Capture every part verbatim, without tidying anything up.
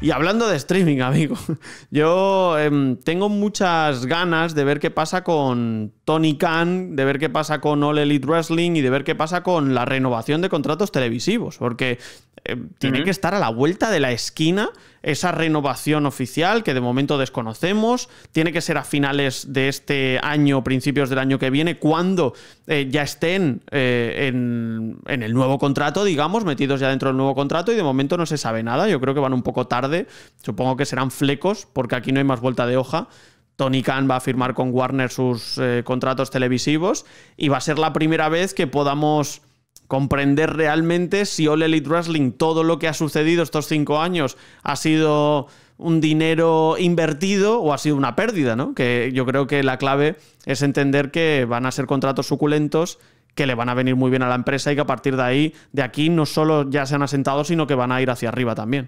Y hablando de streaming, amigo, yo eh, tengo muchas ganas de ver qué pasa con Tony Khan, de ver qué pasa con All Elite Wrestling y de ver qué pasa con la renovación de contratos televisivos, porque eh, tiene uh-huh. que estar a la vuelta de la esquina esa renovación oficial que de momento desconocemos. Tiene que ser a finales de este año, principios del año que viene, cuando eh, ya estén eh, en, en el nuevo contrato, digamos, metidos ya dentro del nuevo contrato, y de momento no se sabe nada. Yo creo que van un poco tarde. Supongo que serán flecos, porque aquí no hay más vuelta de hoja. Tony Khan va a firmar con Warner sus eh, contratos televisivos y va a ser la primera vez que podamos comprender realmente si All Elite Wrestling, todo lo que ha sucedido estos cinco años, ha sido un dinero invertido o ha sido una pérdida, ¿no? Que yo creo que la clave es entender que van a ser contratos suculentos, que le van a venir muy bien a la empresa y que a partir de ahí, de aquí, no solo ya se han asentado, sino que van a ir hacia arriba también.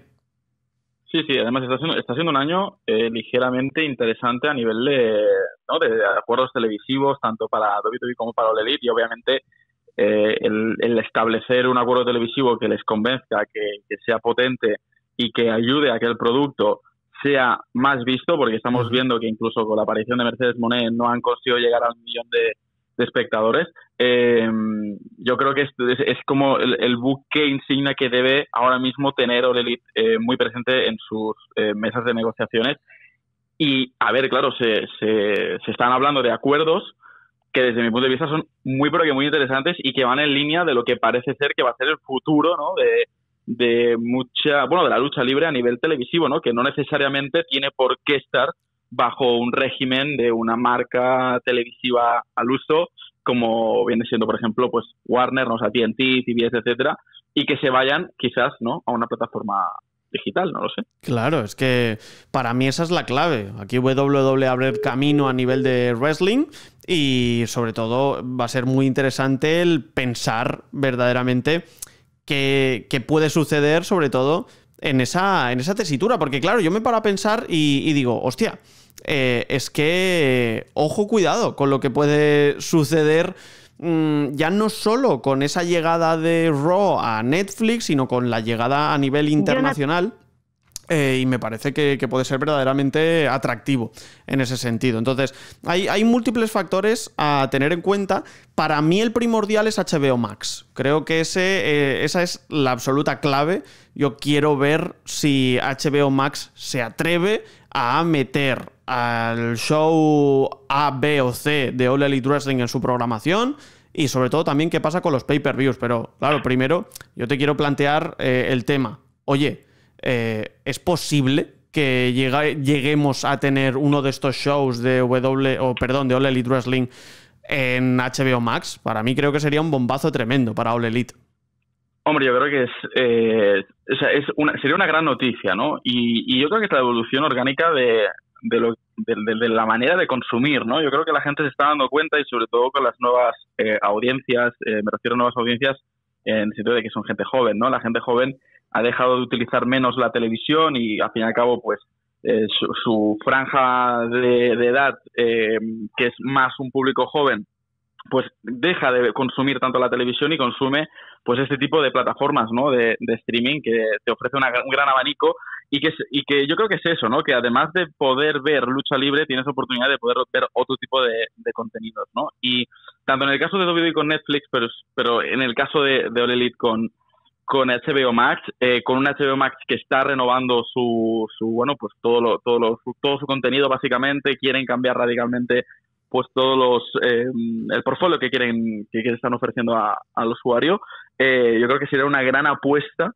Sí, sí, además está siendo, está siendo un año eh, ligeramente interesante a nivel de, ¿no? de, de acuerdos televisivos, tanto para W W E como para All Elite, y obviamente eh, el, el establecer un acuerdo televisivo que les convenzca, que, que sea potente y que ayude a que el producto sea más visto, porque estamos viendo que incluso con la aparición de Mercedes Moné no han conseguido llegar al millón de, de espectadores. Eh, yo creo que es, es, es como el, el buque insignia que debe ahora mismo tener All Elite eh, muy presente en sus eh, mesas de negociaciones. Y, a ver, claro, se, se, se están hablando de acuerdos que desde mi punto de vista son muy, pero que muy interesantes y que van en línea de lo que parece ser que va a ser el futuro, ¿no? De, de mucha, bueno, de la lucha libre a nivel televisivo, ¿no? Que no necesariamente tiene por qué estar bajo un régimen de una marca televisiva al uso, como viene siendo, por ejemplo, pues Warner, ¿no? O sea, T N T, T B S, etcétera, y que se vayan quizás, ¿no? A una plataforma digital, no lo sé. Claro, es que para mí esa es la clave. Aquí W W E abre el camino a nivel de wrestling y sobre todo va a ser muy interesante el pensar verdaderamente qué, qué puede suceder, sobre todo en esa, en esa tesitura, porque claro, yo me paro a pensar y, y digo, hostia, eh, es que ojo, cuidado con lo que puede suceder, mmm, ya no solo con esa llegada de Raw a Netflix, sino con la llegada a nivel internacional. Eh, y me parece que, que puede ser verdaderamente atractivo en ese sentido. Entonces, hay, hay múltiples factores a tener en cuenta. Para mí el primordial es H B O Max. Creo que ese, eh, esa es la absoluta clave. Yo quiero ver si H B O Max se atreve a meter al show A, B o C de All Elite Wrestling en su programación. Y sobre todo también qué pasa con los pay-per-views. Pero claro, primero yo te quiero plantear eh, el tema. Oye, Eh, ¿es posible que llegue, lleguemos a tener uno de estos shows de W o perdón de All Elite Wrestling en H B O Max? Para mí creo que sería un bombazo tremendo para All Elite. Hombre, yo creo que es, eh, o sea, es una, sería una gran noticia, ¿no? Y, y yo creo que es la evolución orgánica de, de, lo, de, de, de la manera de consumir, ¿no? Yo creo que la gente se está dando cuenta, y sobre todo con las nuevas eh, audiencias, eh, me refiero a nuevas audiencias en el sentido de que son gente joven, ¿no? La gente joven ha dejado de utilizar menos la televisión y, al fin y al cabo, pues eh, su, su franja de, de edad, eh, que es más un público joven, pues deja de consumir tanto la televisión y consume pues este tipo de plataformas, ¿no? de, de streaming que te ofrece una, un gran abanico y que, y que yo creo que es eso, ¿no? Que además de poder ver lucha libre, tienes oportunidad de poder ver otro tipo de, de contenidos, ¿no? Y tanto en el caso de W W E con Netflix, pero, pero en el caso de, de All Elite con con H B O Max, eh, con un H B O Max que está renovando su, su bueno, pues todo lo, todo lo, su, todo su contenido básicamente, quieren cambiar radicalmente pues todos los, eh, el portfolio que quieren, que, que están ofreciendo a, al usuario. Eh, yo creo que sería una gran apuesta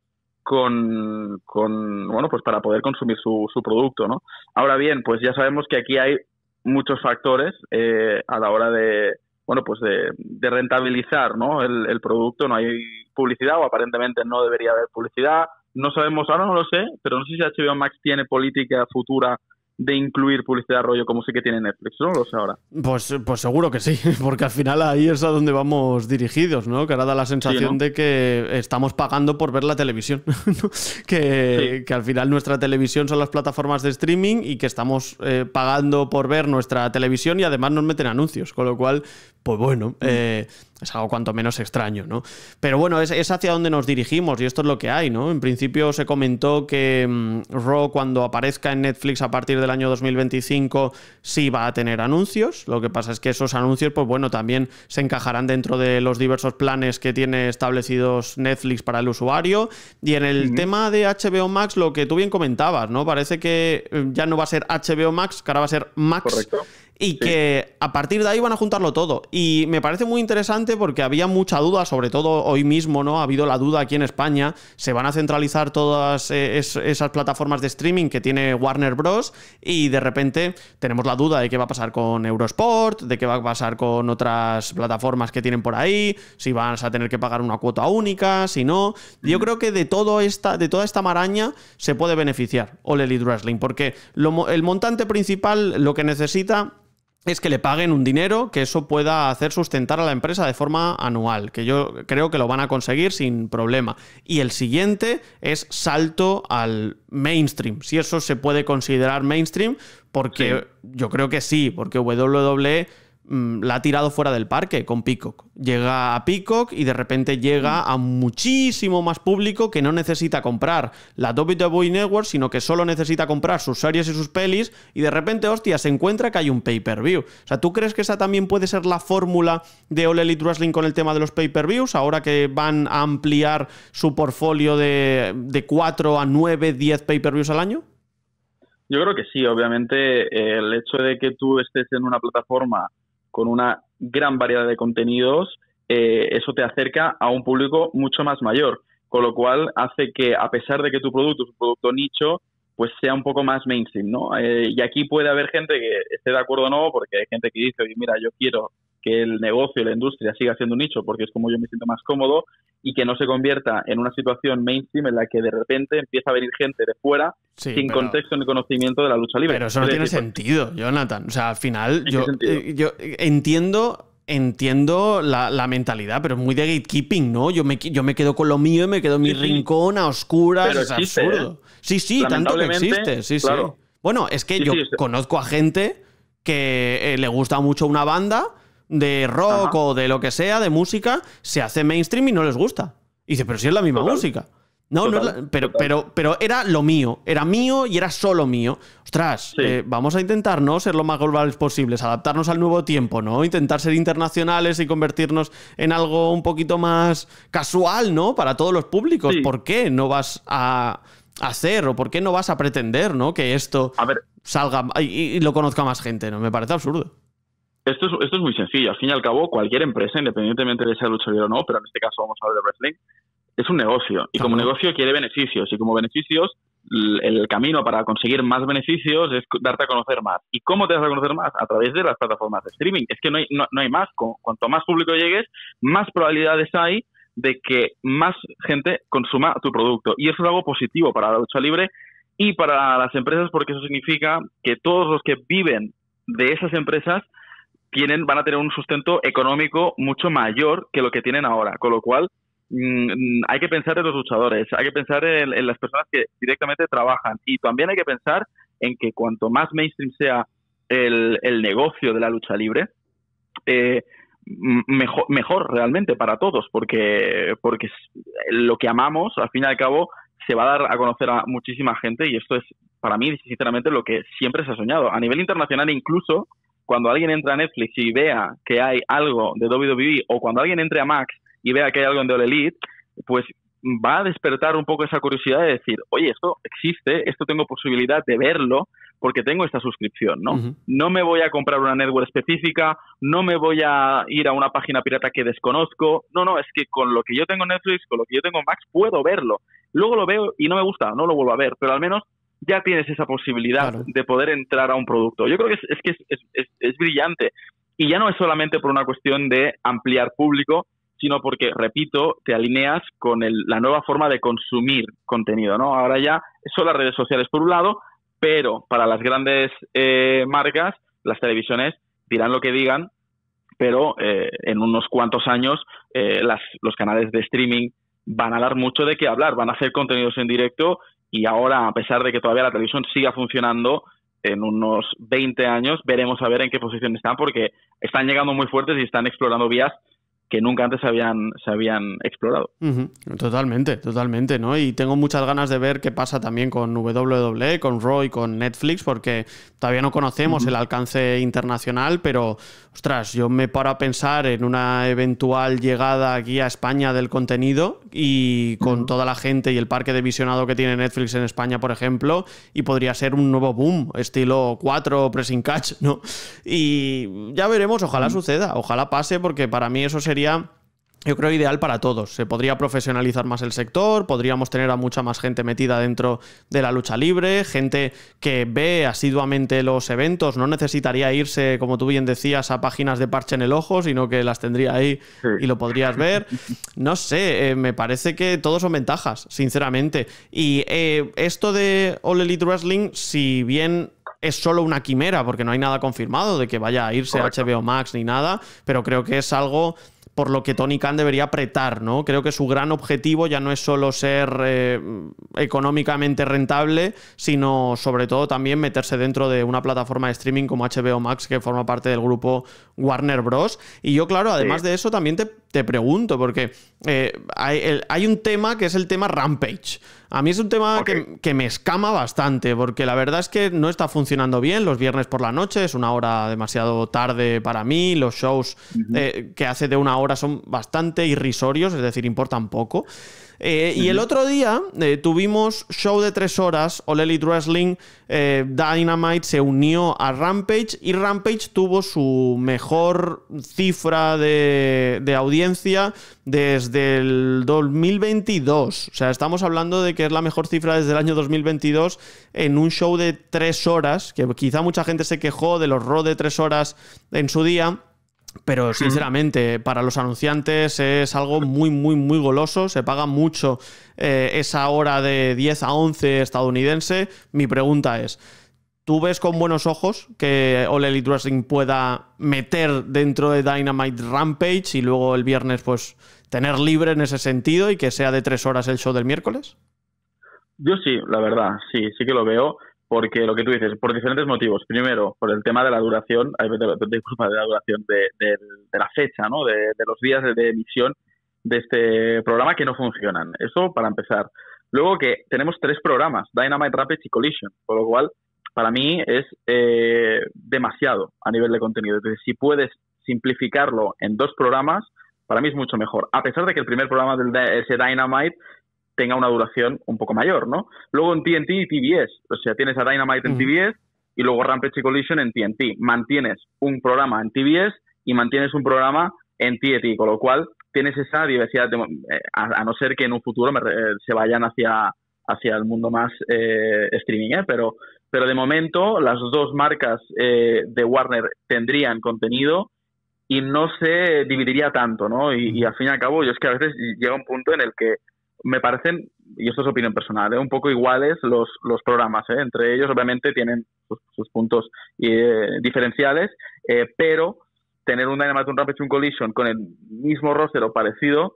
con, con, bueno, pues para poder consumir su, su producto, ¿no? Ahora bien, pues ya sabemos que aquí hay muchos factores eh, a la hora de, bueno, pues de, de rentabilizar, ¿no? el, el producto. No hay publicidad, o aparentemente no debería haber publicidad. No sabemos, ahora no lo sé, pero no sé si H B O Max tiene política futura de incluir publicidad rollo como sí que tiene Netflix, no lo sé ahora. Pues, pues seguro que sí, porque al final ahí es a donde vamos dirigidos, ¿no? Que ahora da la sensación sí, ¿no? de que estamos pagando por ver la televisión, ¿no? que, sí. que al final nuestra televisión son las plataformas de streaming y que estamos eh, pagando por ver nuestra televisión y además nos meten anuncios, con lo cual, pues bueno, mm. eh, es algo cuanto menos extraño, ¿no? Pero bueno, es, es hacia donde nos dirigimos y esto es lo que hay, ¿no? En principio se comentó que um, Raw, cuando aparezca en Netflix a partir del año dos mil veinticinco, sí va a tener anuncios. Lo que pasa es que esos anuncios, pues bueno, también se encajarán dentro de los diversos planes que tiene establecidos Netflix para el usuario. Y en el uh-huh. tema de H B O Max, lo que tú bien comentabas, ¿no? Parece que ya no va a ser H B O Max, que ahora va a ser Max. Correcto. Y sí. que a partir de ahí van a juntarlo todo. Y me parece muy interesante porque había mucha duda, sobre todo hoy mismo, ¿no? Ha habido la duda aquí en España. Se van a centralizar todas eh, es, esas plataformas de streaming que tiene Warner Bros. Y de repente tenemos la duda de qué va a pasar con Eurosport, de qué va a pasar con otras plataformas que tienen por ahí, si vas a tener que pagar una cuota única, si no. Yo creo que de, todo esta, de toda esta maraña se puede beneficiar All Elite Wrestling, porque lo, el montante principal lo que necesita es que le paguen un dinero que eso pueda hacer sustentar a la empresa de forma anual, que yo creo que lo van a conseguir sin problema. Y el siguiente es salto al mainstream, si eso se puede considerar mainstream, porque sí. yo creo que sí, porque W W E mmm, la ha tirado fuera del parque con Peacock. Llega a Peacock y de repente llega a muchísimo más público que no necesita comprar la W W E Network, sino que solo necesita comprar sus series y sus pelis, y de repente, hostia, se encuentra que hay un pay-per-view. O sea, ¿tú crees que esa también puede ser la fórmula de All Elite Wrestling con el tema de los pay-per-views, ahora que van a ampliar su portfolio de, de cuatro a nueve, diez pay-per-views al año? Yo creo que sí, obviamente el hecho de que tú estés en una plataforma con una gran variedad de contenidos, eh, eso te acerca a un público mucho más mayor, con lo cual hace que, a pesar de que tu producto es un producto nicho, pues sea un poco más mainstream, ¿no? Eh, y aquí puede haber gente que esté de acuerdo o no, porque hay gente que dice, oye, mira, yo quiero que el negocio, la industria siga siendo un nicho porque es como yo me siento más cómodo, y que no se convierta en una situación mainstream en la que de repente empieza a venir gente de fuera sí, sin pero, contexto ni conocimiento de la lucha libre. Pero eso no tiene decir, sentido, Jonathan. O sea, al final yo, eh, yo entiendo... Entiendo la, la mentalidad, pero es muy de gatekeeping, ¿no? Yo me, yo me quedo con lo mío y me quedo en mi sí, rincón a oscuras. Pero es existe, absurdo. ¿eh? Sí, sí, tanto que existe. Sí, claro. sí. Bueno, es que sí, yo sí, sí. conozco a gente que eh, le gusta mucho una banda de rock Ajá. o de lo que sea, de música, se hace mainstream y no les gusta. Y dice, pero si es la misma Total. música. No, Total, no es la, pero, pero, pero era lo mío, era mío y era solo mío. Ostras, sí. eh, vamos a intentar, ¿no?, ser lo más globales posibles, adaptarnos al nuevo tiempo, ¿no? Intentar ser internacionales y convertirnos en algo un poquito más casual, ¿no?, para todos los públicos. Sí. ¿Por qué no vas a hacer o por qué no vas a pretender, ¿no?, que esto a ver. salga y, y lo conozca más gente, ¿no? Me parece absurdo. Esto es, esto es muy sencillo. Al fin y al cabo, cualquier empresa, independientemente de ser lucha libre o no, pero en este caso vamos a hablar de wrestling, es un negocio, y como Ajá. negocio quiere beneficios, y como beneficios, el camino para conseguir más beneficios es darte a conocer más. ¿Y cómo te das a conocer más? A través de las plataformas de streaming. Es que no hay, no, no hay más. Cuanto más público llegues, más probabilidades hay de que más gente consuma tu producto. Y eso es algo positivo para la lucha libre y para las empresas, porque eso significa que todos los que viven de esas empresas tienen, van a tener un sustento económico mucho mayor que lo que tienen ahora. Con lo cual, hay que pensar en los luchadores, hay que pensar en, en las personas que directamente trabajan, y también hay que pensar en que cuanto más mainstream sea el, el negocio de la lucha libre, eh, mejor, mejor realmente para todos, porque, porque lo que amamos, al fin y al cabo, se va a dar a conocer a muchísima gente, y esto es, para mí, sinceramente, lo que siempre se ha soñado. A nivel internacional, incluso, cuando alguien entra a Netflix y vea que hay algo de W W E, o cuando alguien entre a Max y vea que hay algo en The All Elite, pues va a despertar un poco esa curiosidad de decir, oye, esto existe, esto tengo posibilidad de verlo porque tengo esta suscripción, ¿no? Uh-huh. No me voy a comprar una network específica, no me voy a ir a una página pirata que desconozco, no, no, es que con lo que yo tengo en Netflix, con lo que yo tengo en Max, puedo verlo. Luego lo veo y no me gusta, no lo vuelvo a ver, pero al menos ya tienes esa posibilidad claro. de poder entrar a un producto. Yo creo que es, es que es, es, es, es brillante, y ya no es solamente por una cuestión de ampliar público, sino porque, repito, te alineas con el, la nueva forma de consumir contenido, ¿no? Ahora ya son las redes sociales por un lado, pero para las grandes eh, marcas, las televisiones dirán lo que digan, pero eh, en unos cuantos años eh, las, los canales de streaming van a dar mucho de qué hablar, van a hacer contenidos en directo, y ahora, a pesar de que todavía la televisión siga funcionando, en unos veinte años veremos a ver en qué posición están, porque están llegando muy fuertes y están explorando vías que nunca antes se habían, se habían explorado. Uh-huh. Totalmente, totalmente, ¿no? Y tengo muchas ganas de ver qué pasa también con W W E, con Raw y con Netflix, porque todavía no conocemos uh-huh. el alcance internacional, pero, ostras, yo me paro a pensar en una eventual llegada aquí a España del contenido y con uh-huh. toda la gente y el parque de visionado que tiene Netflix en España, por ejemplo, y podría ser un nuevo boom, estilo cuatro, pressing catch, ¿no? Y ya veremos, ojalá uh-huh. suceda, ojalá pase, porque para mí eso sería, yo creo, ideal para todos. Se podría profesionalizar más el sector, podríamos tener a mucha más gente metida dentro de la lucha libre, gente que ve asiduamente los eventos, no necesitaría irse, como tú bien decías, a páginas de parche en el ojo, sino que las tendría ahí y lo podrías ver. No sé, eh, me parece que todos son ventajas, sinceramente. Y eh, esto de All Elite Wrestling, si bien es solo una quimera, porque no hay nada confirmado de que vaya a irse Correcto. a H B O Max ni nada, pero creo que es algo por lo que Tony Khan debería apretar, ¿no? Creo que su gran objetivo ya no es solo ser eh, económicamente rentable, sino sobre todo también meterse dentro de una plataforma de streaming como H B O Max, que forma parte del grupo Warner Bros. Y yo, claro, además sí. de eso, también te, te pregunto, porque eh, hay, el, hay un tema que es el tema Rampage. A mí es un tema okay. que, que me escama bastante, porque la verdad es que no está funcionando bien los viernes por la noche, es una hora demasiado tarde para mí, los shows uh-huh. eh, que hace de una hora son bastante irrisorios, es decir, importan poco. Eh, uh-huh. Y el otro día eh, tuvimos show de tres horas, All Elite Wrestling, eh, Dynamite se unió a Rampage y Rampage tuvo su mejor cifra de, de audiencia desde el dos mil veintidós. O sea, estamos hablando de que es la mejor cifra desde el año dos mil veintidós en un show de tres horas, que quizá mucha gente se quejó de los Raw de tres horas en su día. Pero sinceramente, para los anunciantes es algo muy, muy, muy goloso. Se paga mucho eh, esa hora de diez a once estadounidense. Mi pregunta es, ¿tú ves con buenos ojos que All Elite Wrestling pueda meter dentro de Dynamite Rampage y luego el viernes pues tener libre en ese sentido y que sea de tres horas el show del miércoles? Yo sí, la verdad, sí, sí que lo veo. Porque lo que tú dices, por diferentes motivos. Primero, por el tema de la duración, disculpa, de la duración de, de, de la fecha, ¿no? De, de los días de, de emisión de este programa que no funcionan. Eso para empezar. Luego que tenemos tres programas, Dynamite, Rampage y Collision, por lo cual para mí es eh, demasiado a nivel de contenido. Entonces, si puedes simplificarlo en dos programas, para mí es mucho mejor. A pesar de que el primer programa de ese Dynamite tenga una duración un poco mayor, ¿no? Luego en T N T y T V S, o sea, tienes a Dynamite en uh-huh. T V S y luego Rampage y Collision en T N T. Mantienes un programa en T V S y mantienes un programa en T N T, con lo cual tienes esa diversidad, de, eh, a, a no ser que en un futuro me, eh, se vayan hacia, hacia el mundo más eh, streaming, ¿eh? Pero, pero de momento las dos marcas eh, de Warner tendrían contenido y no se dividiría tanto, ¿no? Y, y al fin y al cabo, yo es que a veces llega un punto en el que me parecen, y esto es opinión personal, ¿eh? un poco iguales los, los programas. ¿eh? Entre ellos, obviamente, tienen sus, sus puntos eh, diferenciales, eh, pero tener un Dynamite, un Rampage, un Collision con el mismo roster o parecido,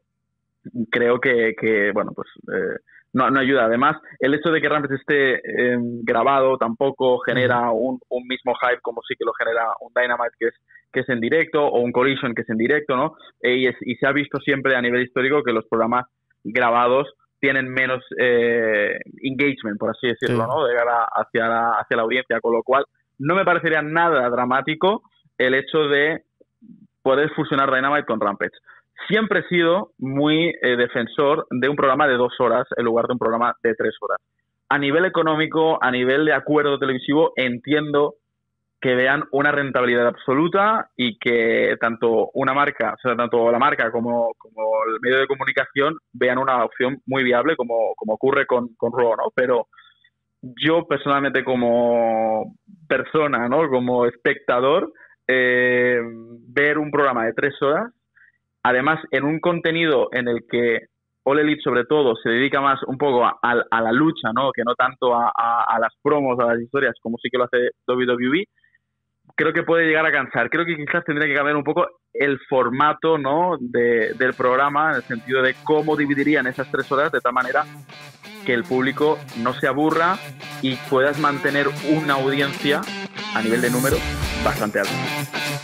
creo que, que bueno, pues eh, no, no ayuda. Además, el hecho de que Rampage esté eh, grabado tampoco genera un, un mismo hype como sí que lo genera un Dynamite que es que es en directo o un Collision que es en directo, ¿no? Eh, y, es, y se ha visto siempre a nivel histórico que los programas grabados tienen menos eh, engagement, por así decirlo, sí. ¿no? De cara hacia la, hacia la audiencia, con lo cual no me parecería nada dramático el hecho de poder fusionar Dynamite con Rampage. Siempre he sido muy eh, defensor de un programa de dos horas en lugar de un programa de tres horas. A nivel económico, a nivel de acuerdo televisivo, entiendo que vean una rentabilidad absoluta y que tanto una marca, o sea, tanto la marca como, como el medio de comunicación vean una opción muy viable como, como ocurre con, con Raw, ¿no? Pero yo personalmente como persona, ¿no? Como espectador, eh, ver un programa de tres horas, además en un contenido en el que All Elite sobre todo se dedica más un poco a, a, a la lucha, ¿no? Que no tanto a, a, a las promos, a las historias, como sí que lo hace W W E, creo que puede llegar a cansar. Creo que quizás tendría que cambiar un poco el formato, ¿no? de, del programa, en el sentido de cómo dividirían esas tres horas de tal manera que el público no se aburra y puedas mantener una audiencia a nivel de número bastante alta.